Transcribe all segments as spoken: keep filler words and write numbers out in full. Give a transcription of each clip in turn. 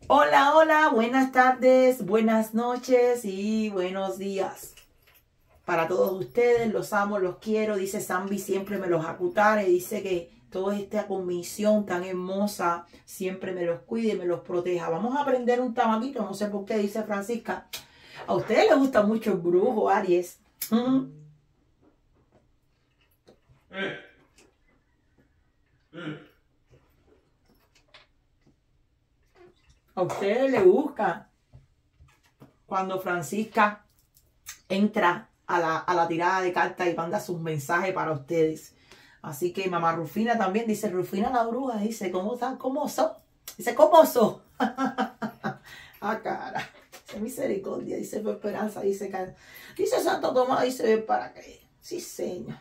Hola, hola, buenas tardes, buenas noches y buenos días. Para todos ustedes, los amo, los quiero. Dice Zambi, siempre me los acutare. Dice que toda esta comisión tan hermosa siempre me los cuide y me los proteja. Vamos a aprender un tamaquito, no sé por qué, dice Francisca. A ustedes les gusta mucho el brujo, Aries. Mm. Eh. Eh. A ustedes les gusta cuando Francisca entra a la, a la tirada de cartas y manda sus mensajes para ustedes. Así que mamá Rufina también dice, Rufina la bruja, dice, ¿cómo están? ¿Cómo son? Dice, ¿cómo son? Ah, cara. Dice, misericordia, dice, por esperanza, dice, cara. Dice Santo Tomás, dice, ¿para qué? Sí, señor.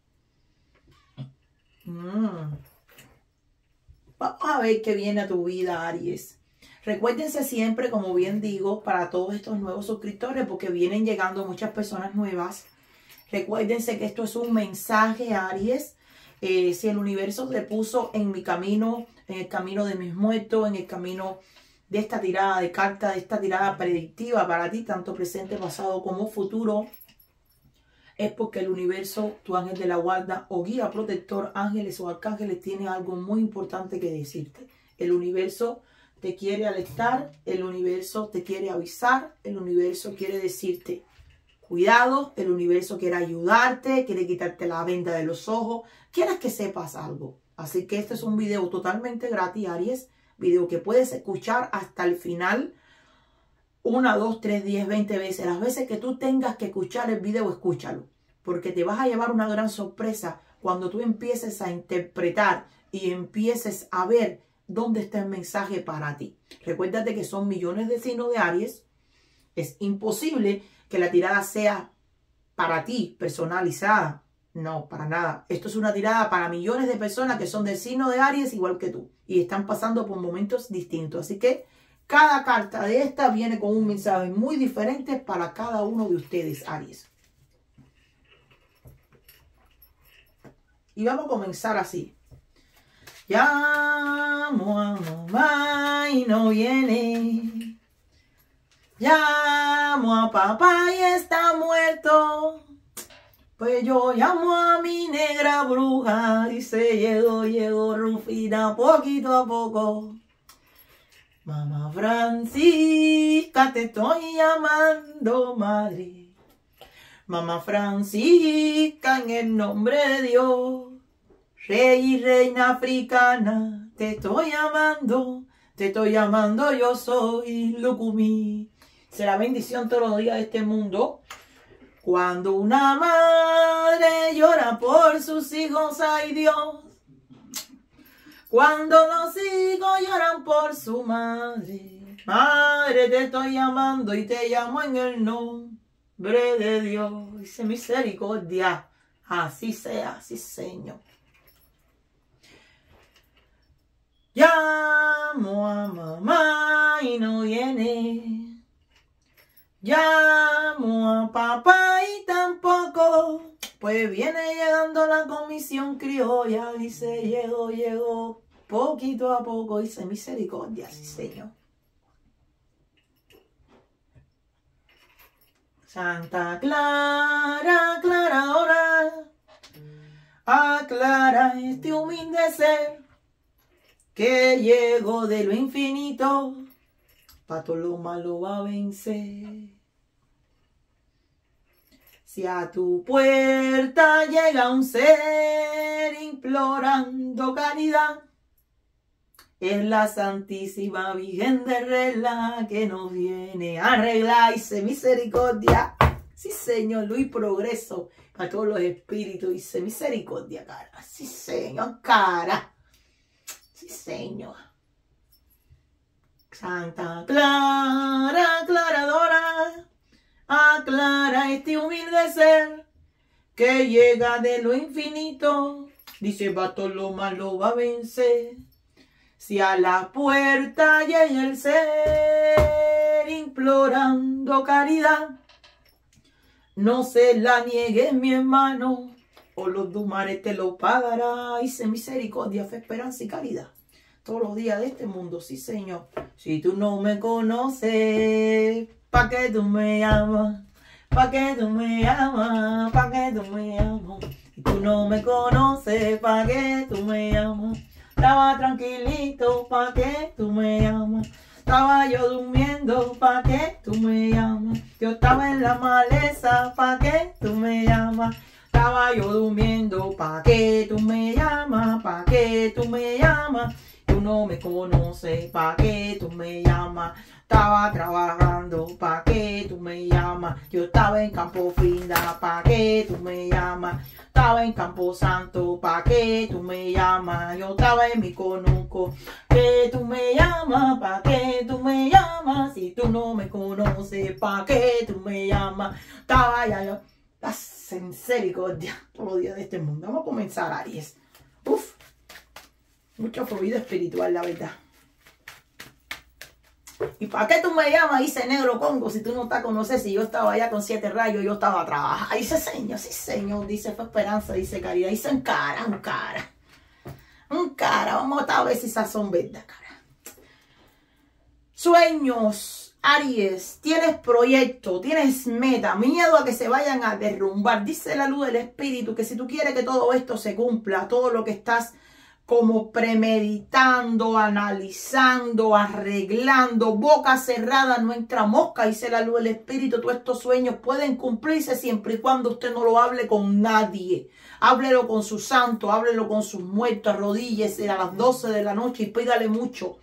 Mm. Vamos a ver qué viene a tu vida, Aries. Recuérdense siempre, como bien digo, para todos estos nuevos suscriptores, porque vienen llegando muchas personas nuevas. Recuérdense que esto es un mensaje, Aries. Eh, si el universo te puso en mi camino, en el camino de mis muertos, en el camino de esta tirada de cartas, de esta tirada predictiva para ti, tanto presente, pasado como futuro, es porque el universo, tu ángel de la guarda o guía protector, ángeles o arcángeles, tiene algo muy importante que decirte. El universo te quiere alertar, el universo te quiere avisar, el universo quiere decirte cuidado, el universo quiere ayudarte, quiere quitarte la venda de los ojos, quiere que sepas algo. Así que este es un video totalmente gratis, Aries, video que puedes escuchar hasta el final, una, dos, tres, diez, veinte veces. Las veces que tú tengas que escuchar el video, escúchalo, porque te vas a llevar una gran sorpresa cuando tú empieces a interpretar y empieces a ver dónde está el mensaje para ti. Recuérdate que son millones de signos de Aries. Es imposible que la tirada sea para ti, personalizada. No, para nada. Esto es una tirada para millones de personas que son del signo de Aries igual que tú. Y están pasando por momentos distintos. Así que cada carta de esta viene con un mensaje muy diferente para cada uno de ustedes, Aries. Y vamos a comenzar así. Llamo a mamá y no viene. Llamo a papá y está muerto. Pues yo llamo a mi negra bruja. Dice, llegó, llegó Rufina poquito a poco. Mamá Francisca, te estoy llamando, madre. Mamá Francisca, en el nombre de Dios. Rey y reina africana, te estoy llamando, te estoy llamando, yo soy Lucumí. Será bendición todos los días de este mundo. Cuando una madre llora por sus hijos, ay Dios. Cuando los hijos lloran por su madre, madre, te estoy llamando y te llamo en el nombre de Dios. Dice misericordia, así sea, sí Señor. Llamo a mamá y no viene. Llamo a papá y tampoco. Pues viene llegando la comisión criolla. Dice, llegó, llegó. Poquito a poco. Dice, misericordia, sí, Señor. Santa Clara, aclaradora, aclara este humilde ser que llegó de lo infinito, pa' todo lo malo va a vencer. Si a tu puerta llega un ser implorando caridad, es la Santísima Virgen de Regla que nos viene a arreglar. Dice misericordia, sí Señor, luz y progreso para todos los espíritus. Dice misericordia, cara, sí Señor, cara. Sí, Señor. Santa Clara, aclaradora, aclara este humilde ser que llega de lo infinito. Dice, va todo lo malo va a vencer. Si a la puerta llega el ser implorando caridad, no se la niegues, mi hermano, o los dos mares te lo pagará. Dice misericordia, fe, esperanza y caridad. todos los días de este mundo, sí, Señor. Si tú no me conoces, ¿pa' qué tú me llamas? ¿Pa' qué tú me llamas? ¿Pa' qué tú me llamas? Si tú no me conoces, ¿pa' qué tú me llamas? Estaba tranquilito, ¿pa' qué tú me llamas? Estaba yo durmiendo, ¿pa' qué tú me llamas? Yo estaba en la maleza, ¿pa' qué tú me llamas? Estaba yo durmiendo, ¿pa' qué tú me llamas? ¿Pa' qué tú me llamas? Tú no me conoces, ¿pa' qué tú me llamas? Estaba trabajando, ¿pa' qué tú me llamas? Yo estaba en Campo Finda, ¿pa' qué tú me llamas? Estaba en Campo Santo, ¿pa' qué tú me llamas? Yo estaba en mi conuco, ¿qué tú me llamas? ¿Pa' qué tú me llamas? Si tú no me conoces, ¿pa' qué tú me llamas? Estaba ya yo. Las misericordia todos los días de este mundo. Vamos a comenzar, Aries. Uf, mucho fluido espiritual, la verdad. ¿Y para qué tú me llamas? Dice Negro Congo, si tú no te conoces, si yo estaba allá con siete rayos, yo estaba a trabajar. Dice Señor, sí Señor, dice fue esperanza, dice caridad, dice un cara, un cara. Un cara, vamos a ver si esas son verdad, cara. Sueños. Aries, tienes proyecto, tienes meta, miedo a que se vayan a derrumbar. Dice la luz del espíritu que si tú quieres que todo esto se cumpla, todo lo que estás como premeditando, analizando, arreglando, boca cerrada, no entra mosca, dice la luz del espíritu. Todos estos sueños pueden cumplirse siempre y cuando usted no lo hable con nadie. Háblelo con su santo, háblelo con sus muertos, arrodíllese a las doce de la noche y pídale mucho.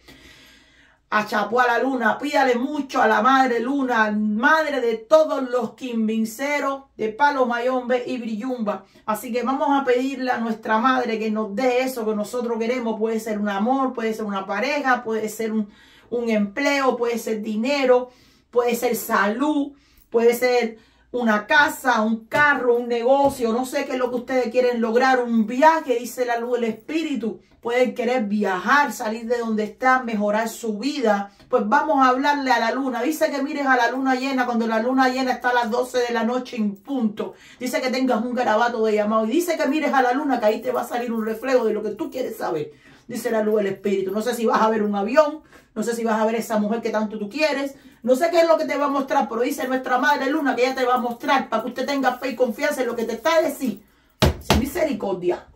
A Chapó a la luna, pídale mucho a la madre luna, madre de todos los quimvinceros de Palo Mayombe y Brillumba. Así que vamos a pedirle a nuestra madre que nos dé eso que nosotros queremos. Puede ser un amor, puede ser una pareja, puede ser un, un empleo, puede ser dinero, puede ser salud, puede ser una casa, un carro, un negocio, no sé qué es lo que ustedes quieren lograr, un viaje, dice la luz del espíritu. Pueden querer viajar, salir de donde están, mejorar su vida. Pues vamos a hablarle a la luna. Dice que mires a la luna llena cuando la luna llena está a las doce de la noche en punto. Dice que tengas un garabato de llamado. Y dice que mires a la luna que ahí te va a salir un reflejo de lo que tú quieres saber. Dice la luz del espíritu. No sé si vas a ver un avión. No sé si vas a ver esa mujer que tanto tú quieres. No sé qué es lo que te va a mostrar. Pero dice nuestra madre luna que ella te va a mostrar para que usted tenga fe y confianza en lo que te está a decir. Sin misericordia.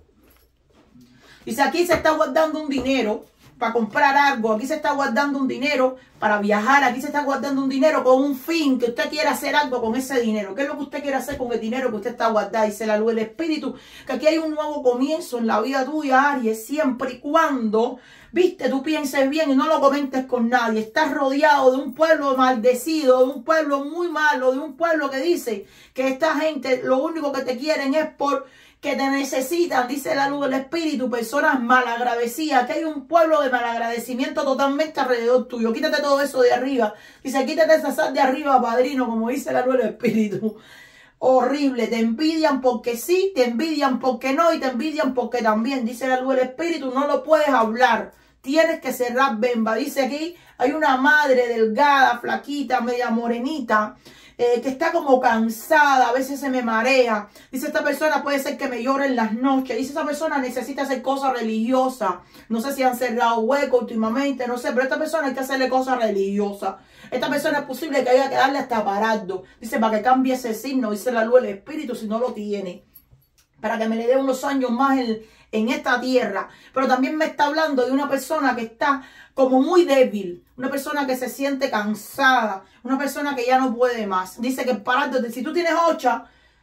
Dice, aquí se está guardando un dinero para comprar algo. Aquí se está guardando un dinero para viajar. Aquí se está guardando un dinero con un fin, que usted quiera hacer algo con ese dinero. ¿Qué es lo que usted quiere hacer con el dinero que usted está guardando? Dice la luz del espíritu, que aquí hay un nuevo comienzo en la vida tuya, Aries, siempre y cuando, viste, tú pienses bien y no lo comentes con nadie. Estás rodeado de un pueblo maldecido, de un pueblo muy malo, de un pueblo que dice que esta gente lo único que te quieren es por... que te necesitan, dice la luz del espíritu, personas malagradecidas, que hay un pueblo de malagradecimiento totalmente alrededor tuyo. Quítate todo eso de arriba. Dice, quítate esa sal de arriba, padrino, como dice la luz del espíritu. Horrible, te envidian porque sí, te envidian porque no y te envidian porque también, dice la luz del espíritu, no lo puedes hablar. Tienes que cerrar bemba. Dice aquí, hay una madre delgada, flaquita, media morenita, Eh, que está como cansada, a veces se me marea. Dice, esta persona puede ser que me llore en las noches. Dice, esta persona necesita hacer cosas religiosas. No sé si han cerrado hueco últimamente, no sé, pero esta persona hay que hacerle cosas religiosas. Esta persona es posible que haya que darle hasta parardo. Dice, para que cambie ese signo, dice la luz del espíritu, si no lo tiene. Para que me le dé unos años más en, en esta tierra. Pero también me está hablando de una persona que está como muy débil. Una persona que se siente cansada. Una persona que ya no puede más. Dice que parardo, si tú tienes ocha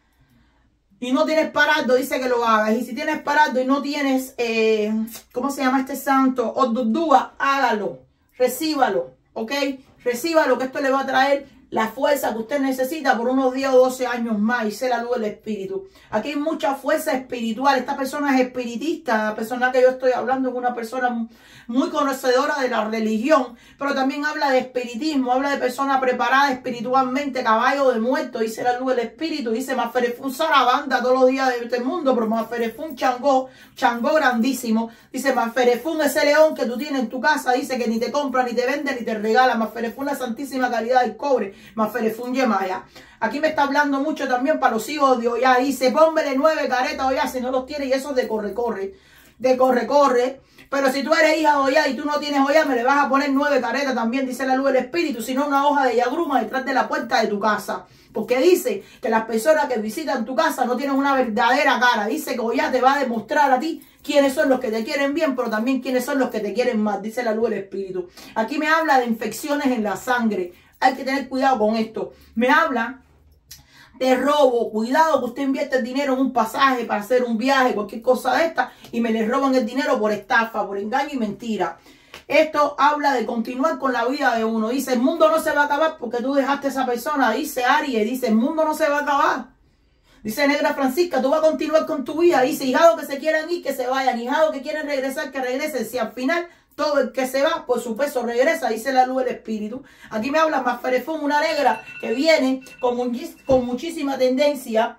y no tienes parardo, dice que lo hagas. Y si tienes parardo y no tienes, eh, ¿cómo se llama este santo? Odudúa, hágalo. Recíbalo, ¿ok? Recíbalo, que esto le va a traer la fuerza que usted necesita por unos diez o doce años más, y sé la luz del espíritu. Aquí hay mucha fuerza espiritual. Esta persona es espiritista. La persona que yo estoy hablando es una persona muy conocedora de la religión, pero también habla de espiritismo, habla de persona preparada espiritualmente, caballo de muerto, dice la luz del espíritu. Dice, Maferefún Sarabanda todos los días de este mundo, pero Maferefún Changó, Changó grandísimo. Dice, Maferefún ese león que tú tienes en tu casa, dice que ni te compra, ni te vende, ni te regala. Maferefún la santísima calidad del cobre. Maferefún Yemaya. Aquí me está hablando mucho también para los hijos de Oya. Dice, póngale nueve caretas Oya si no los tiene, y eso de corre, corre. De corre, corre. Pero si tú eres hija de Ollá y tú no tienes Ollá, me le vas a poner nueve caretas también, dice la luz del espíritu, sino una hoja de yagruma detrás de la puerta de tu casa. Porque dice que las personas que visitan tu casa no tienen una verdadera cara. Dice que Ollá te va a demostrar a ti quiénes son los que te quieren bien, pero también quiénes son los que te quieren más, dice la luz del espíritu. Aquí me habla de infecciones en la sangre. Hay que tener cuidado con esto. Me habla de robo. Cuidado que usted invierte el dinero en un pasaje para hacer un viaje, cualquier cosa de esta, y me le roban el dinero por estafa, por engaño y mentira. Esto habla de continuar con la vida de uno. Dice, el mundo no se va a acabar porque tú dejaste a esa persona. Dice Aries, dice, el mundo no se va a acabar. Dice Negra Francisca, tú vas a continuar con tu vida. Dice, hijados que se quieran ir, que se vayan. Hijados que quieren regresar, que regresen. Si al final todo el que se va, por su peso regresa, dice la luz del espíritu. Aquí me habla más Ferefón, una negra que viene con, con muchísima tendencia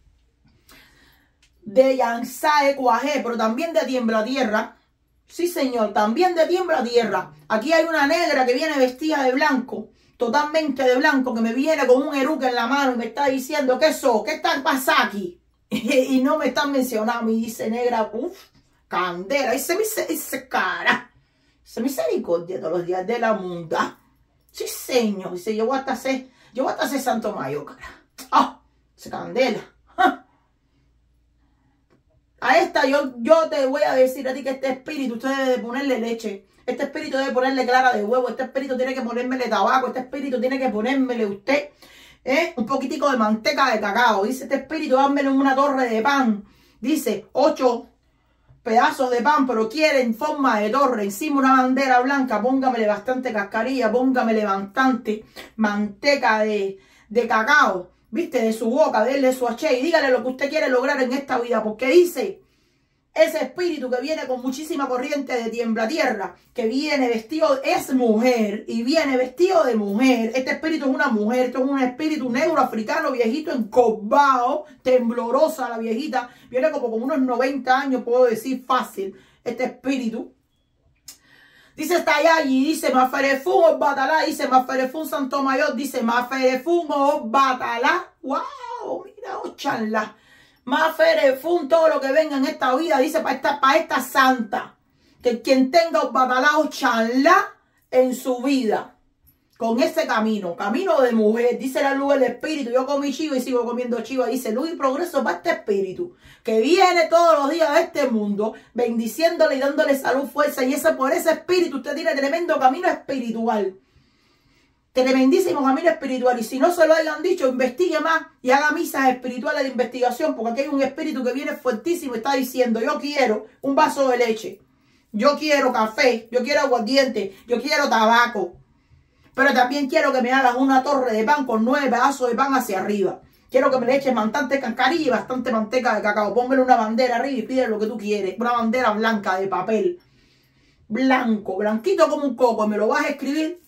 de Yansae Cuajé, pero también de Tiembla Tierra. Sí, señor, también de Tiembla Tierra. Aquí hay una negra que viene vestida de blanco, totalmente de blanco, que me viene con un eruque en la mano y me está diciendo, ¿qué eso? ¿Qué está pasando aquí? Y no me están mencionando. Y dice negra, uff, candela. Y se me dice, cara. Se misericordia todos los días de la munda. Sí, señor. Dice, yo voy hasta hacer, yo voy hasta hacer Santo Mayo, cara. Ah, oh, se candela. Ah. A esta yo, yo te voy a decir a ti que este espíritu usted debe de ponerle leche. Este espíritu debe ponerle clara de huevo. Este espíritu tiene que ponérmele tabaco. Este espíritu tiene que ponérmele usted ¿eh? un poquitico de manteca de cacao. Dice este espíritu, dámele una torre de pan. Dice, ocho pedazos de pan, pero quiere en forma de torre, encima una bandera blanca, póngamele bastante cascarilla, póngamele bastante manteca de, de cacao, viste, de su boca, déle su haché y dígale lo que usted quiere lograr en esta vida, porque dice, ese espíritu que viene con muchísima corriente de tiembla tierra, que viene vestido, es mujer, y viene vestido de mujer. Este espíritu es una mujer, esto es un espíritu negro africano, viejito, encorvado, temblorosa la viejita, viene como con unos noventa años, puedo decir fácil, este espíritu. Dice está allá allí, dice Maferefún o Batalá, dice Maferefún Santo Mayor, dice Maferefún o Batalá, wow, mira, ochanla. Más Ferefún, todo lo que venga en esta vida, dice para esta, para esta santa, que quien tenga un batalao chanla en su vida, con ese camino, camino de mujer, dice la luz del espíritu, yo comí chiva y sigo comiendo chiva, dice luz y progreso para este espíritu, que viene todos los días de este mundo, bendiciéndole y dándole salud, fuerza, y ese por ese espíritu usted tiene tremendo camino espiritual. Tremendísimo camino espiritual, y si no se lo hayan dicho, investigue más y haga misas espirituales de investigación, porque aquí hay un espíritu que viene fuertísimo y está diciendo, yo quiero un vaso de leche, yo quiero café, yo quiero aguardiente, yo quiero tabaco, pero también quiero que me hagas una torre de pan con nueve pedazos de pan hacia arriba, quiero que me le eches bastante cascarilla y bastante manteca de cacao, póngale una bandera arriba y pide lo que tú quieres, una bandera blanca de papel, blanco, blanquito como un coco, y me lo vas a escribir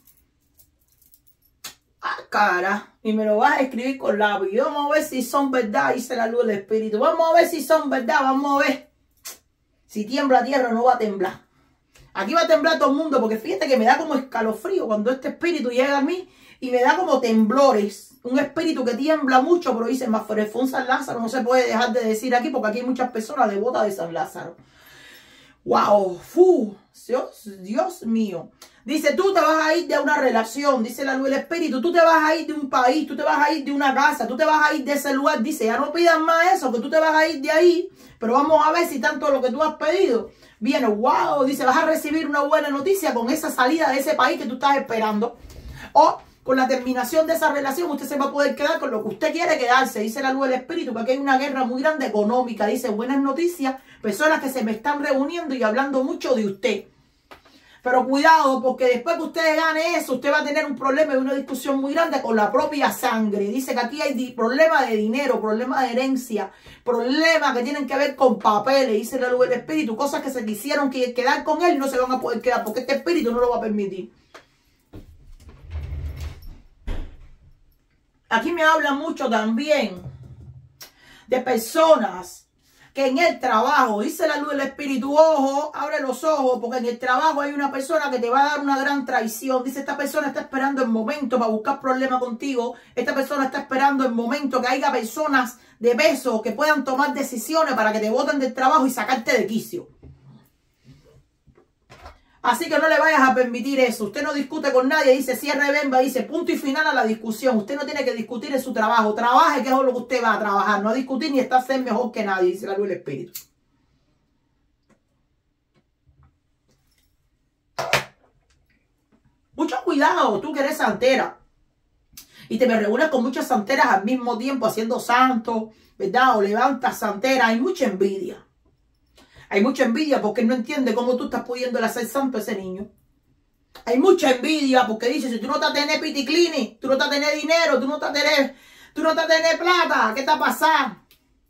a cara y me lo vas a escribir con lápiz. Y vamos a ver si son verdad, dice la luz del espíritu. Vamos a ver si son verdad, vamos a ver si tiembla tierra o no va a temblar. Aquí va a temblar todo el mundo, porque fíjate que me da como escalofrío cuando este espíritu llega a mí y me da como temblores. Un espíritu que tiembla mucho, pero dice Maferefún San Lázaro, no se puede dejar de decir aquí porque aquí hay muchas personas devotas de San Lázaro. Wow, fu, Dios, Dios mío. Dice, tú te vas a ir de una relación, dice la luz del espíritu, tú te vas a ir de un país, tú te vas a ir de una casa, tú te vas a ir de ese lugar. Dice, ya no pidas más eso, que tú te vas a ir de ahí, pero vamos a ver si tanto lo que tú has pedido viene. Wow, dice, vas a recibir una buena noticia con esa salida de ese país que tú estás esperando. O con la terminación de esa relación, usted se va a poder quedar con lo que usted quiere quedarse, dice la luz del espíritu, porque hay una guerra muy grande económica. Dice, buenas noticias, personas que se me están reuniendo y hablando mucho de usted. Pero cuidado, porque después que usted gane eso, usted va a tener un problema y una discusión muy grande con la propia sangre. Dice que aquí hay problemas de dinero, problemas de herencia, problemas que tienen que ver con papeles, dice la luz del espíritu, cosas que se quisieron quedar con él y no se van a poder quedar, porque este espíritu no lo va a permitir. Aquí me habla mucho también de personas que en el trabajo, dice la luz del espíritu, ojo, abre los ojos, porque en el trabajo hay una persona que te va a dar una gran traición. Dice, esta persona está esperando el momento para buscar problemas contigo. Esta persona está esperando el momento que haya personas de peso que puedan tomar decisiones para que te boten del trabajo y sacarte de quicio. Así que no le vayas a permitir eso. Usted no discute con nadie, dice cierre bemba, dice punto y final a la discusión. Usted no tiene que discutir en su trabajo. Trabaje, que es lo que usted va a trabajar. No a discutir ni está a ser mejor que nadie, dice la luz del espíritu. Mucho cuidado, tú que eres santera. Y te me reúnes con muchas santeras al mismo tiempo haciendo santo, ¿verdad? O levantas santera. Hay mucha envidia. Hay mucha envidia porque no entiende cómo tú estás pudiéndole hacer santo a ese niño. Hay mucha envidia porque dice, si tú no estás teniendo piticlini, tú no estás teniendo dinero, tú no estás teniendo, tú no estás teniendo plata, ¿qué está pasando?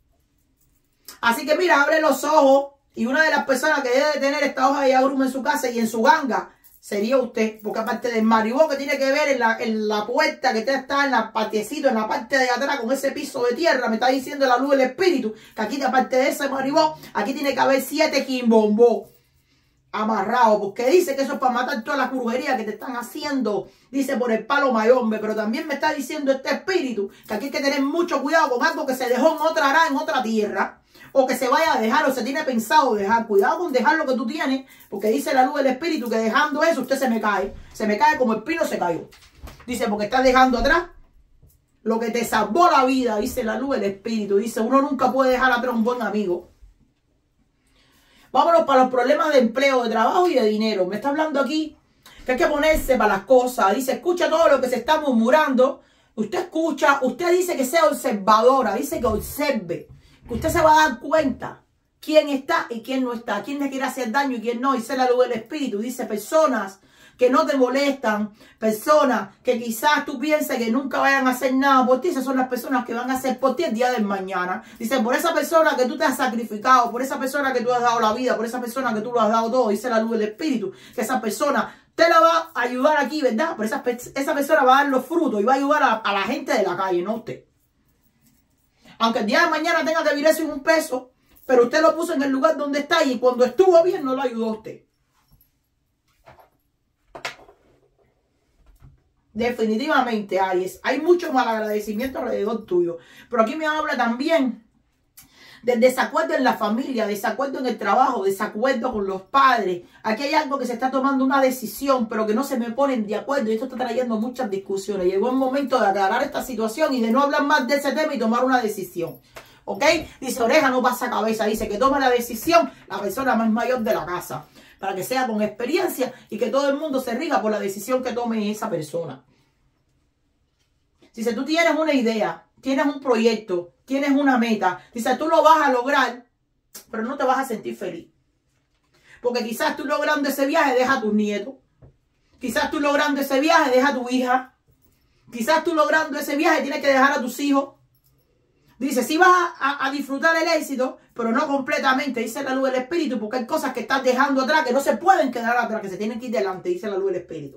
Así que mira, abre los ojos y una de las personas que debe de tener esta hoja de agruma en su casa y en su ganga sería usted, porque aparte del maribó que tiene que ver en la, en la puerta que está en la patiecito, en la parte de atrás con ese piso de tierra, me está diciendo la luz del espíritu, que aquí aparte de ese maribó, aquí tiene que haber siete quimbombó amarrados, porque dice que eso es para matar todas las brujerías que te están haciendo, dice por el palo mayombe, pero también me está diciendo este espíritu, que aquí hay que tener mucho cuidado con algo que se dejó en otra ara, en otra tierra, o que se vaya a dejar, o se tiene pensado dejar. Cuidado con dejar lo que tú tienes, porque dice la luz del espíritu que dejando eso usted se me cae. Se me cae como el pino se cayó. Dice, porque estás dejando atrás lo que te salvó la vida, dice la luz del espíritu. Dice, uno nunca puede dejar atrás un buen amigo. Vámonos para los problemas de empleo, de trabajo y de dinero. Me está hablando aquí que hay que ponerse para las cosas. Dice, escucha todo lo que se está murmurando. Usted escucha, usted dice que sea observadora, dice que observe. Que usted se va a dar cuenta quién está y quién no está, quién le quiere hacer daño y quién no. Dice la luz del espíritu. Dice personas que no te molestan, personas que quizás tú pienses que nunca vayan a hacer nada por ti. Esas son las personas que van a hacer por ti el día del mañana. Dice, por esa persona que tú te has sacrificado, por esa persona que tú has dado la vida, por esa persona que tú lo has dado todo. Dice la luz del espíritu que esa persona te la va a ayudar aquí, ¿verdad? Pero esa, esa persona va a dar los frutos y va a ayudar a, a la gente de la calle, no a usted. Aunque el día de mañana tenga que virarse un peso, pero usted lo puso en el lugar donde está y cuando estuvo bien no lo ayudó a usted. Definitivamente, Aries, hay mucho malagradecimiento alrededor tuyo. Pero aquí me habla también del desacuerdo en la familia, desacuerdo en el trabajo, desacuerdo con los padres. Aquí hay algo que se está tomando una decisión, pero que no se me ponen de acuerdo. Y esto está trayendo muchas discusiones. Llegó el momento de aclarar esta situación y de no hablar más de ese tema y tomar una decisión. ¿Ok? Dice, oreja no pasa cabeza. Dice que tome la decisión la persona más mayor de la casa, para que sea con experiencia y que todo el mundo se rija por la decisión que tome esa persona. Dice, tú tienes una idea, tienes un proyecto, tienes una meta. Dice, tú lo vas a lograr, pero no te vas a sentir feliz. Porque quizás tú logrando ese viaje deja a tus nietos. Quizás tú logrando ese viaje deja a tu hija. Quizás tú logrando ese viaje tienes que dejar a tus hijos. Dice, sí vas a, a disfrutar el éxito, pero no completamente, dice la luz del espíritu, porque hay cosas que estás dejando atrás que no se pueden quedar atrás, que se tienen que ir delante, dice la luz del espíritu.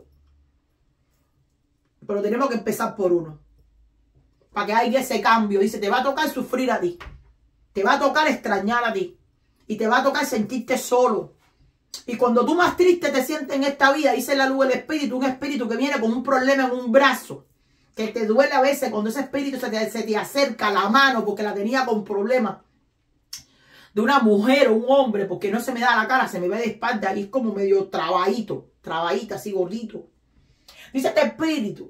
Pero tenemos que empezar por uno, para que haya ese cambio. Dice, te va a tocar sufrir a ti, te va a tocar extrañar a ti, y te va a tocar sentirte solo. Y cuando tú más triste te sientes en esta vida, dice la luz del espíritu, un espíritu que viene con un problema en un brazo, que te duele a veces cuando ese espíritu se te, se te acerca la mano porque la tenía con problemas, de una mujer o un hombre, porque no se me da la cara, se me ve de espalda y es como medio trabadito, trabadita, así gordito. Dice este espíritu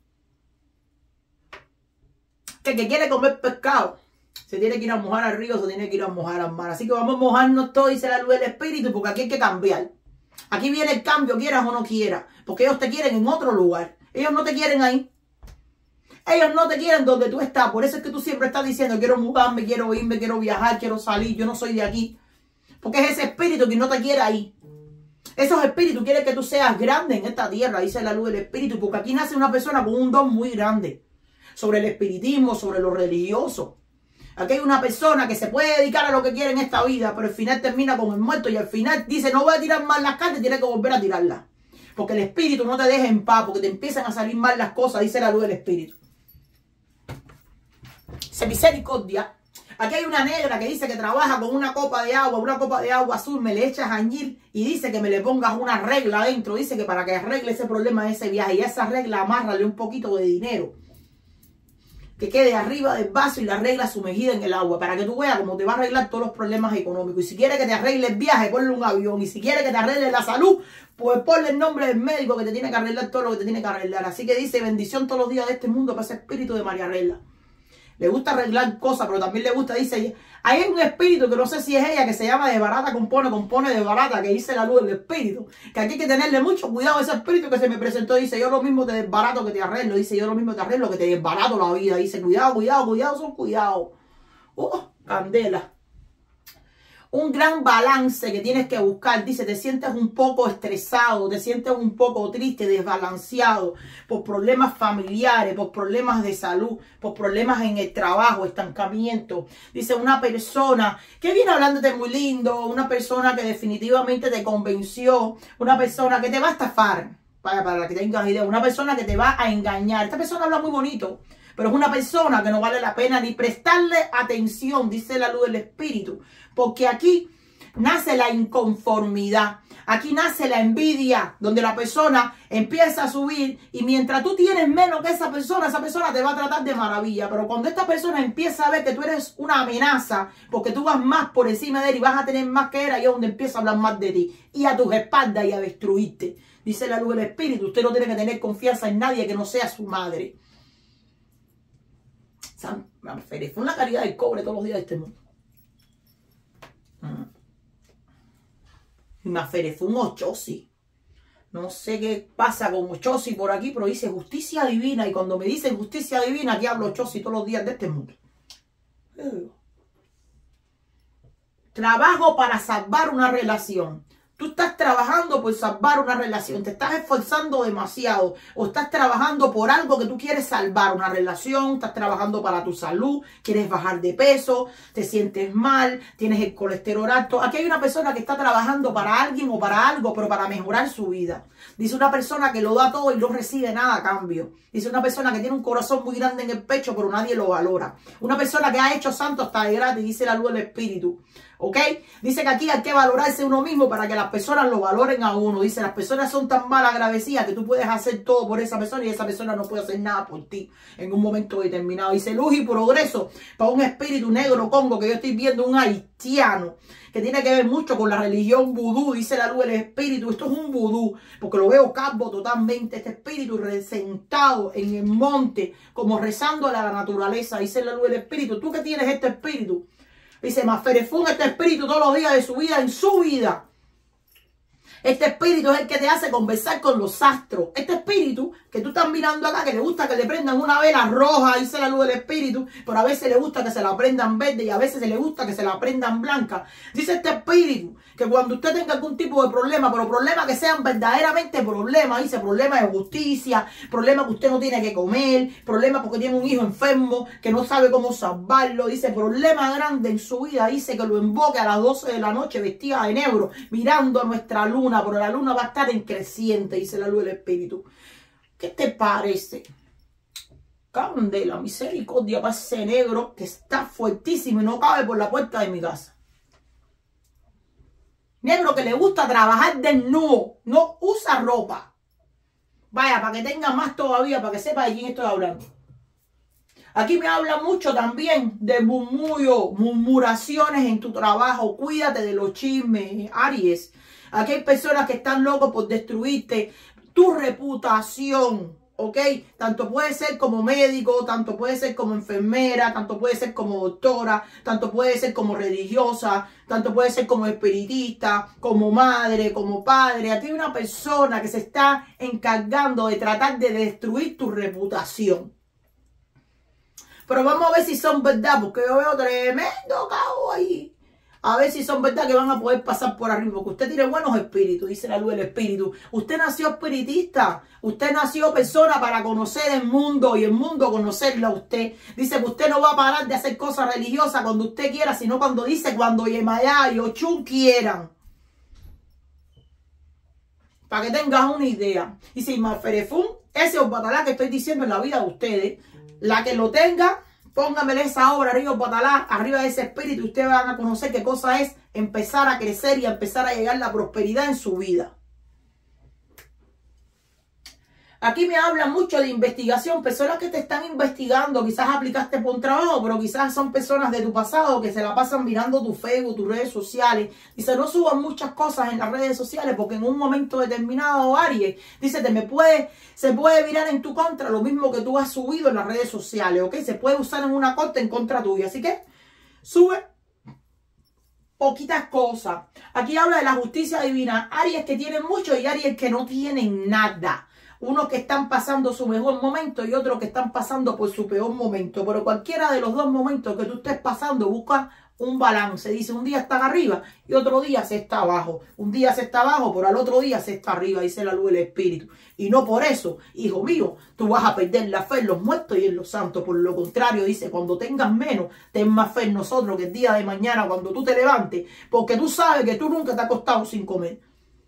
que el que quiere comer pescado se tiene que ir a mojar al río, se tiene que ir a mojar al mar. Así que vamos a mojarnos todos, dice la luz del espíritu, porque aquí hay que cambiar. Aquí viene el cambio, quieras o no quieras, porque ellos te quieren en otro lugar. Ellos no te quieren ahí. Ellos no te quieren donde tú estás. Por eso es que tú siempre estás diciendo, quiero mudarme, quiero irme, quiero viajar, quiero salir. Yo no soy de aquí. Porque es ese espíritu que no te quiere ahí. Esos espíritus quieren que tú seas grande en esta tierra, dice la luz del espíritu. Porque aquí nace una persona con un don muy grande. Sobre el espiritismo, sobre lo religioso. Aquí hay una persona que se puede dedicar a lo que quiere en esta vida, pero al final termina como el muerto. Y al final dice, no voy a tirar más las cartas, tiene que volver a tirarlas. Porque el espíritu no te deja en paz, porque te empiezan a salir mal las cosas, dice la luz del espíritu. Dice misericordia. Aquí hay una negra que dice que trabaja con una copa de agua, una copa de agua azul, me le echas añil y dice que me le pongas una regla adentro. Dice que para que arregle ese problema de ese viaje y a esa regla amárrale un poquito de dinero. que quede arriba del vaso y la regla sumergida en el agua, para que tú veas cómo te va a arreglar todos los problemas económicos. Y si quieres que te arregle el viaje, ponle un avión. Y si quieres que te arregle la salud, pues ponle el nombre del médico que te tiene que arreglar todo lo que te tiene que arreglar. Así que dice, bendición todos los días de este mundo para ese espíritu de María Arregla. Le gusta arreglar cosas, pero también le gusta, dice, hay un espíritu que no sé si es ella, que se llama de barata compone, compone de barata, que dice la luz del espíritu. Que aquí hay que tenerle mucho cuidado a ese espíritu que se me presentó. Dice, yo lo mismo te desbarato que te arreglo. Dice, yo lo mismo te arreglo que te desbarato la vida. Dice, cuidado, cuidado, cuidado, son cuidado. Oh, candela. Un gran balance que tienes que buscar. Dice, te sientes un poco estresado, te sientes un poco triste, desbalanceado por problemas familiares, por problemas de salud, por problemas en el trabajo, estancamiento. Dice, una persona que viene hablándote muy lindo, una persona que definitivamente te convenció, una persona que te va a estafar, para, para que tengas idea, una persona que te va a engañar. Esta persona habla muy bonito, pero es una persona que no vale la pena ni prestarle atención, dice la luz del espíritu. Porque aquí nace la inconformidad, aquí nace la envidia, donde la persona empieza a subir y mientras tú tienes menos que esa persona, esa persona te va a tratar de maravilla. Pero cuando esta persona empieza a ver que tú eres una amenaza, porque tú vas más por encima de él y vas a tener más que él, ahí es donde empieza a hablar más de ti y a tus espaldas y a destruirte. Dice la luz del espíritu, usted no tiene que tener confianza en nadie que no sea su madre. Fue una caridad del cobre todos los días de este mundo. Mafere fue un Ochosi. No sé qué pasa con Ochosi por aquí, pero dice justicia divina. Y cuando me dicen justicia divina, aquí hablo Ochosi todos los días de este mundo. Trabajo para salvar una relación. Tú estás trabajando por salvar una relación, te estás esforzando demasiado o estás trabajando por algo que tú quieres salvar, una relación, estás trabajando para tu salud, quieres bajar de peso, te sientes mal, tienes el colesterol alto. Aquí hay una persona que está trabajando para alguien o para algo, pero para mejorar su vida. Dice una persona que lo da todo y no recibe nada a cambio. Dice una persona que tiene un corazón muy grande en el pecho, pero nadie lo valora. Una persona que ha hecho santo hasta de gratis, dice la luz del espíritu. ¿Ok? Dice que aquí hay que valorarse uno mismo para que las personas lo valoren a uno. Dice, las personas son tan mal agradecidas que tú puedes hacer todo por esa persona y esa persona no puede hacer nada por ti en un momento determinado. Dice, luz y progreso para un espíritu negro congo que yo estoy viendo, un haitiano, que tiene que ver mucho con la religión vudú. Dice la luz del espíritu, esto es un vudú, porque lo veo calvo totalmente, este espíritu sentado en el monte, como rezándole a la naturaleza. Dice la luz del espíritu, tú que tienes este espíritu. Dice, Maferefún, este espíritu todos los días de su vida, en su vida. Este espíritu es el que te hace conversar con los astros. Este espíritu que tú estás mirando acá, que le gusta que le prendan una vela roja, dice la luz del espíritu, pero a veces le gusta que se la prendan verde y a veces le gusta que se la prendan blanca. Dice este espíritu que cuando usted tenga algún tipo de problema, pero problemas que sean verdaderamente problemas, dice problemas de justicia, problemas que usted no tiene que comer, problemas porque tiene un hijo enfermo que no sabe cómo salvarlo, dice problema grande en su vida, dice que lo invoque a las doce de la noche vestida de negro, mirando a nuestra luna, pero la luna va a estar en creciente, dice la luz del espíritu. ¿Qué te parece? Candela, misericordia para ese negro que está fuertísimo y no cabe por la puerta de mi casa. Negro que le gusta trabajar desnudo, no usa ropa. Vaya, para que tenga más todavía, para que sepa de quién estoy hablando. Aquí me habla mucho también de murmullo, murmuraciones en tu trabajo. Cuídate de los chismes, Aries. Aquí hay personas que están locos por destruirte tu reputación, ¿ok? Tanto puede ser como médico, tanto puede ser como enfermera, tanto puede ser como doctora, tanto puede ser como religiosa, tanto puede ser como espiritista, como madre, como padre. Aquí hay una persona que se está encargando de tratar de destruir tu reputación. Pero vamos a ver si son verdad, porque yo veo tremendo caos ahí. A ver si son verdad que van a poder pasar por arriba. Porque usted tiene buenos espíritus, dice la luz del espíritu. Usted nació espiritista. Usted nació persona para conocer el mundo y el mundo conocerlo a usted. Dice que usted no va a parar de hacer cosas religiosas cuando usted quiera, sino cuando dice cuando Yemayá y Ochun quieran. Para que tengas una idea. Y si Maferefún, ese Obatalá que estoy diciendo en la vida de ustedes, la que lo tenga, póngamele esa obra arriba, Obatalá, arriba de ese espíritu, y ustedes van a conocer qué cosa es empezar a crecer y a empezar a llegar la prosperidad en su vida. Aquí me habla mucho de investigación, personas que te están investigando, quizás aplicaste por un trabajo, pero quizás son personas de tu pasado que se la pasan mirando tu Facebook, tus redes sociales. Dice, no suban muchas cosas en las redes sociales porque en un momento determinado, Aries, dice, te me puede, se puede virar en tu contra lo mismo que tú has subido en las redes sociales, ¿ok? Se puede usar en una corte en contra tuya, así que sube poquitas cosas. Aquí habla de la justicia divina. Aries que tienen mucho y Aries que no tienen nada. Unos que están pasando su mejor momento y otros que están pasando por su peor momento. Pero cualquiera de los dos momentos que tú estés pasando, busca un balance. Dice, un día están arriba y otro día se está abajo. Un día se está abajo, pero al otro día se está arriba, dice la luz del espíritu. Y no por eso, hijo mío, tú vas a perder la fe en los muertos y en los santos. Por lo contrario, dice, cuando tengas menos, ten más fe en nosotros que el día de mañana cuando tú te levantes. Porque tú sabes que tú nunca te has acostado sin comer.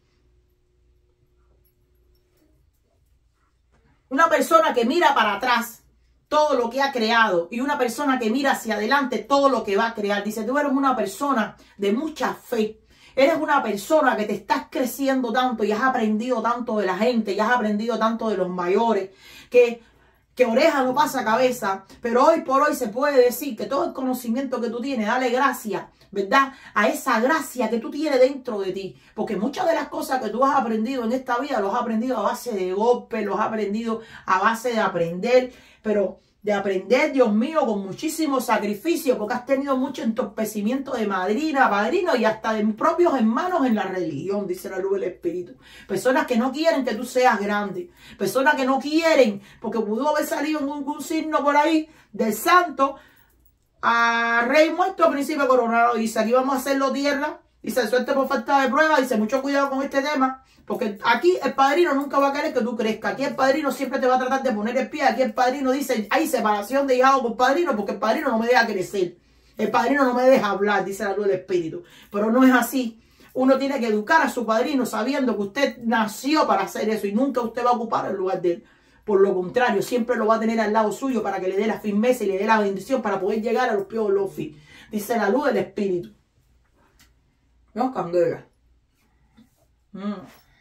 Una persona que mira para atrás todo lo que ha creado y una persona que mira hacia adelante todo lo que va a crear. Dice, tú eres una persona de mucha fe. Eres una persona que te estás creciendo tanto y has aprendido tanto de la gente y has aprendido tanto de los mayores que, que oreja no pasa cabeza. Pero hoy por hoy se puede decir que todo el conocimiento que tú tienes, dale gracias, ¿verdad? A esa gracia que tú tienes dentro de ti. Porque muchas de las cosas que tú has aprendido en esta vida, los has aprendido a base de golpes, los has aprendido a base de aprender, pero de aprender, Dios mío, con muchísimo sacrificio, porque has tenido mucho entorpecimiento de madrina, padrino y hasta de propios hermanos en la religión, dice la luz del espíritu. Personas que no quieren que tú seas grande, personas que no quieren, porque pudo haber salido en un, un signo por ahí del santo, a rey muerto, príncipe coronado. Dice, aquí vamos a hacerlo tierra. Dice, suerte por falta de prueba. Dice, mucho cuidado con este tema. Porque aquí el padrino nunca va a querer que tú crezcas. Aquí el padrino siempre te va a tratar de poner el pie. Aquí el padrino dice, hay separación de hijado por padrino porque el padrino no me deja crecer. El padrino no me deja hablar, dice la luz del espíritu. Pero no es así. Uno tiene que educar a su padrino sabiendo que usted nació para hacer eso y nunca usted va a ocupar el lugar de él. Por lo contrario, siempre lo va a tener al lado suyo para que le dé la firmeza y le dé la bendición para poder llegar a los pies de Lofi. Dice la luz del espíritu. No, candela. Mm.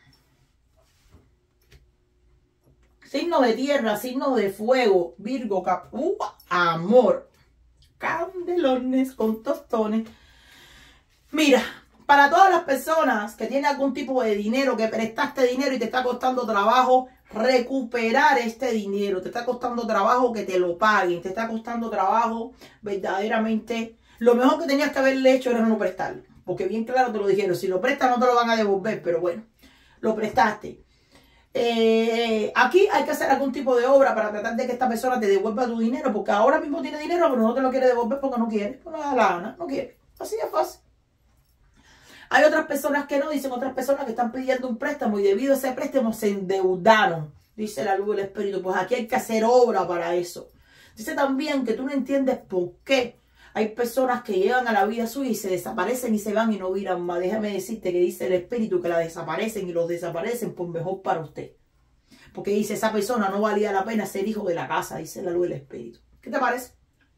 Signo de tierra, signo de fuego, Virgo, Capú, amor. Candelones con tostones. Mira, para todas las personas que tienen algún tipo de dinero, que prestaste dinero y te está costando trabajo recuperar este dinero, te está costando trabajo que te lo paguen, te está costando trabajo verdaderamente. Lo mejor que tenías que haberle hecho era no prestarlo, porque bien claro te lo dijeron, si lo prestas no te lo van a devolver, pero bueno, lo prestaste. Eh, aquí hay que hacer algún tipo de obra para tratar de que esta persona te devuelva tu dinero, porque ahora mismo tiene dinero, pero no te lo quiere devolver porque no quiere, no le da la gana, no quiere, así de fácil. Hay otras personas que no, dicen otras personas que están pidiendo un préstamo y debido a ese préstamo se endeudaron, dice la luz del espíritu. Pues aquí hay que hacer obra para eso. Dice también que tú no entiendes por qué hay personas que llegan a la vida suya y se desaparecen y se van y no viran más. Déjame decirte que dice el espíritu que la desaparecen y los desaparecen por mejor para usted. Porque dice, esa persona no valía la pena ser hijo de la casa, dice la luz del espíritu. ¿Qué te parece?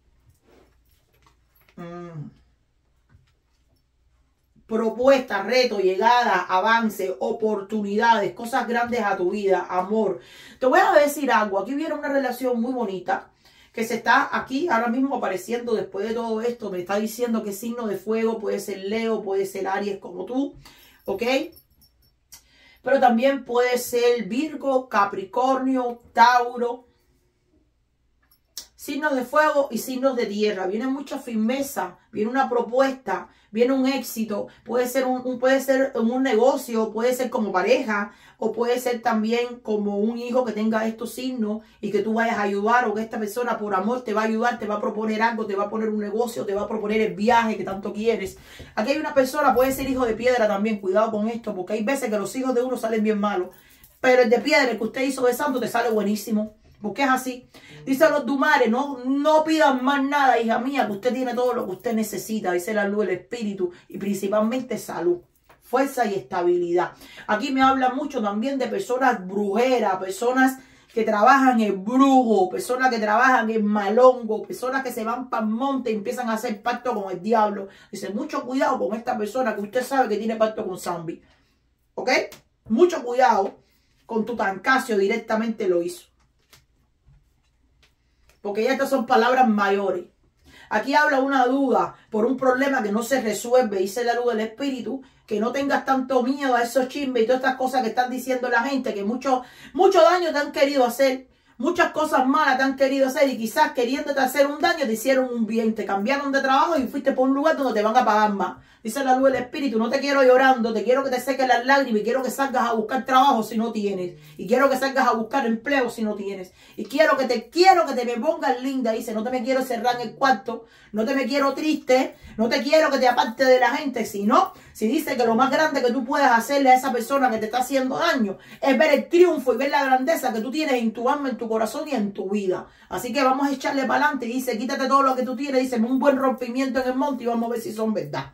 Mmm. Propuesta, reto, llegada, avance, oportunidades, cosas grandes a tu vida, amor. Te voy a decir algo. Aquí viene una relación muy bonita que se está aquí ahora mismo apareciendo después de todo esto. Me está diciendo que signo de fuego puede ser Leo, puede ser Aries como tú, ¿ok? Pero también puede ser Virgo, Capricornio, Tauro. Signos de fuego y signos de tierra. Viene mucha firmeza, viene una propuesta, viene un éxito. Puede ser un, un, puede ser un negocio, puede ser como pareja, o puede ser también como un hijo que tenga estos signos y que tú vayas a ayudar, o que esta persona por amor te va a ayudar, te va a proponer algo, te va a poner un negocio, te va a proponer el viaje que tanto quieres. Aquí hay una persona, puede ser hijo de piedra también, cuidado con esto, porque hay veces que los hijos de uno salen bien malos, pero el de piedra, el que usted hizo de santo, te sale buenísimo. Porque es así. Dice a los Dumares, no, no pidan más nada, hija mía, que usted tiene todo lo que usted necesita. Dice la luz del espíritu y principalmente salud, fuerza y estabilidad. Aquí me habla mucho también de personas brujeras, personas que trabajan en brujo, personas que trabajan en malongo, personas que se van para el monte y empiezan a hacer pacto con el diablo. Dice, mucho cuidado con esta persona que usted sabe que tiene pacto con Zambi. ¿Ok? Mucho cuidado con Tutankamón directamente lo hizo. Porque ya estas son palabras mayores. Aquí habla una duda por un problema que no se resuelve, dice la luz del espíritu, que no tengas tanto miedo a esos chismes y todas estas cosas que están diciendo la gente, que mucho, mucho daño te han querido hacer, muchas cosas malas te han querido hacer y quizás queriéndote hacer un daño te hicieron un bien, te cambiaron de trabajo y fuiste por un lugar donde te van a pagar más. Dice la luz del espíritu, no te quiero llorando, te quiero que te sequen las lágrimas y quiero que salgas a buscar trabajo si no tienes. Y quiero que salgas a buscar empleo si no tienes. Y quiero que te quiero que te me pongas linda, dice, no te me quiero cerrar en el cuarto, no te me quiero triste, no te quiero que te aparte de la gente, sino, si dice que lo más grande que tú puedas hacerle a esa persona que te está haciendo daño es ver el triunfo y ver la grandeza que tú tienes en tu alma, en tu corazón y en tu vida. Así que vamos a echarle para adelante. Dice, quítate todo lo que tú tienes, dice, un buen rompimiento en el monte y vamos a ver si son verdad.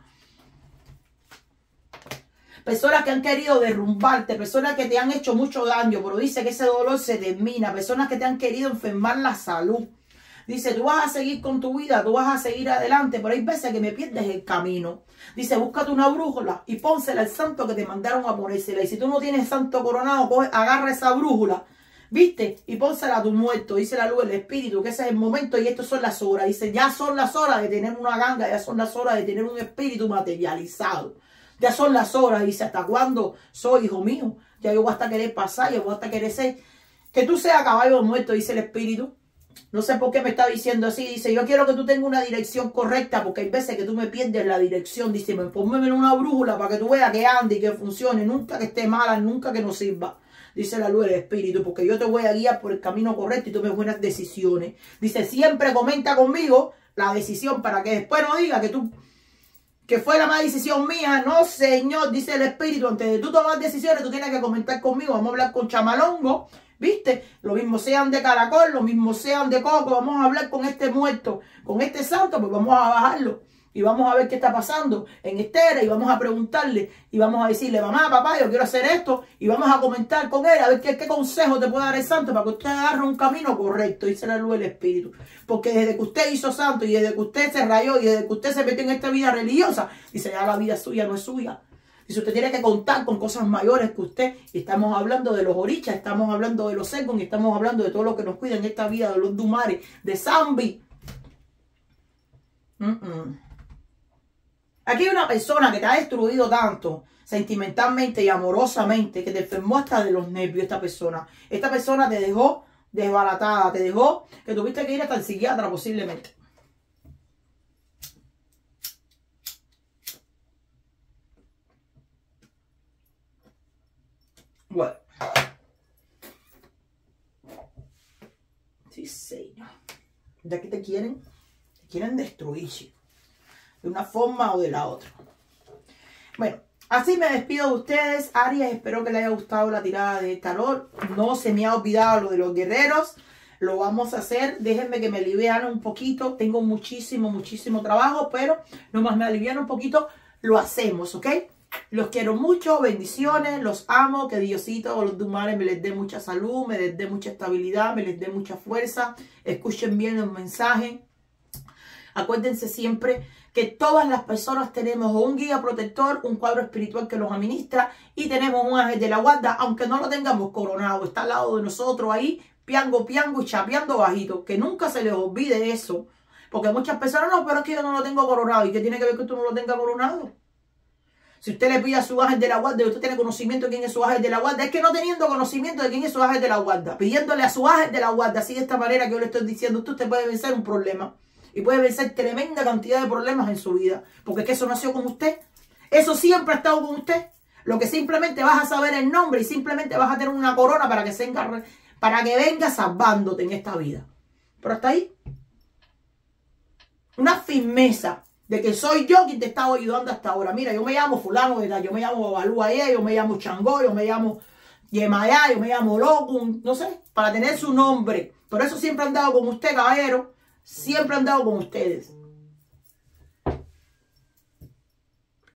Personas que han querido derrumbarte, personas que te han hecho mucho daño, pero dice que ese dolor se termina. Personas que te han querido enfermar la salud. Dice, tú vas a seguir con tu vida, tú vas a seguir adelante, pero hay veces que me pierdes el camino. Dice, búscate una brújula y pónsela al santo que te mandaron a ponérsela. Y si tú no tienes santo coronado, coge, agarra esa brújula, ¿viste? Y pónsela a tu muerto. Dice la luz del espíritu, que ese es el momento y estas son las horas. Dice, ya son las horas de tener una ganga, ya son las horas de tener un espíritu materializado. Ya son las horas, dice, ¿hasta cuándo soy, hijo mío? Ya yo voy hasta querer pasar, yo voy hasta querer ser. Que tú seas caballo muerto, dice el espíritu. No sé por qué me está diciendo así. Dice, yo quiero que tú tengas una dirección correcta, porque hay veces que tú me pierdes la dirección. Dice, ponme en una brújula para que tú veas que ande y que funcione. Nunca que esté mala, nunca que no sirva. Dice la luz del espíritu, porque yo te voy a guiar por el camino correcto y tomes buenas decisiones. Dice, siempre comenta conmigo la decisión para que después no diga que tú... que fue la mala decisión mía. No, señor, dice el espíritu. Antes de tú tomar decisiones, tú tienes que comentar conmigo. Vamos a hablar con chamalongo, ¿viste? Lo mismo sean de caracol, lo mismo sean de coco. Vamos a hablar con este muerto, con este santo, pues vamos a bajarlo. Y vamos a ver qué está pasando en Estera. Y vamos a preguntarle. Y vamos a decirle, mamá, papá, yo quiero hacer esto. Y vamos a comentar con él. A ver qué, qué consejo te puede dar el santo para que usted agarre un camino correcto. Dice la luz del espíritu. Porque desde que usted hizo santo. Y desde que usted se rayó. Y desde que usted se metió en esta vida religiosa. Dice, ya la vida suya no es suya. Dice, usted tiene que contar con cosas mayores que usted. Y estamos hablando de los orichas. Estamos hablando de los secos. Y estamos hablando de todo lo que nos cuida en esta vida. De los dumares. De Zambi. Mm -mm. Aquí hay una persona que te ha destruido tanto sentimentalmente y amorosamente que te enfermó hasta de los nervios esta persona. Esta persona te dejó desbaratada, te dejó que tuviste que ir hasta el psiquiatra posiblemente. Bueno. Sí, señor. ¿De qué te quieren? Te quieren destruir, de una forma o de la otra. Bueno, así me despido de ustedes, Aries. Espero que les haya gustado la tirada de tarot. No se me ha olvidado lo de los guerreros. Lo vamos a hacer. Déjenme que me aliviane un poquito. Tengo muchísimo, muchísimo trabajo, pero nomás me aliviano un poquito. Lo hacemos, ¿ok? Los quiero mucho. Bendiciones. Los amo. Que Diosito o los Dumares me les dé mucha salud, me les dé mucha estabilidad, me les dé mucha fuerza. Escuchen bien el mensaje. Acuérdense siempre que todas las personas tenemos un guía protector, un cuadro espiritual que los administra y tenemos un ángel de la guarda, aunque no lo tengamos coronado, está al lado de nosotros ahí, piango, piango y chapeando bajito. Que nunca se les olvide eso, porque muchas personas, no, pero es que yo no lo tengo coronado. ¿Y qué tiene que ver que tú no lo tengas coronado? Si usted le pide a su ángel de la guarda y usted tiene conocimiento de quién es su ángel de la guarda, es que no teniendo conocimiento de quién es su ángel de la guarda, pidiéndole a su ángel de la guarda, así de esta manera que yo le estoy diciendo, usted puede vencer un problema. Y puede vencer tremenda cantidad de problemas en su vida. Porque es que eso nació con usted. Eso siempre ha estado con usted. Lo que simplemente vas a saber el nombre y simplemente vas a tener una corona para que, se encargue, para que venga salvándote en esta vida. Pero hasta ahí. Una firmeza de que soy yo quien te estaba ayudando hasta ahora. Mira, yo me llamo fulano de tal, yo me llamo Babalúa, yo me llamo Changó, yo me llamo Yemayá, yo me llamo Locum, no sé, para tener su nombre. Por eso siempre he andado con usted, caballero. Siempre he andado con ustedes.